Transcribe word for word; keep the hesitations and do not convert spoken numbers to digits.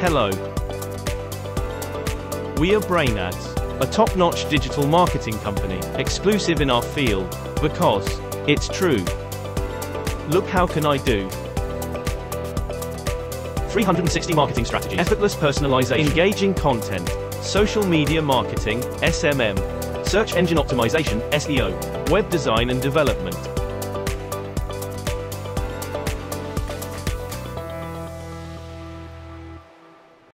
Hello. We are Brainadz, a top-notch digital marketing company, exclusive in our field, because it's true. Look how can I do. three hundred sixty marketing strategies, effortless personalization, engaging content, social media marketing, S M M, search engine optimization, S E O, web design and development.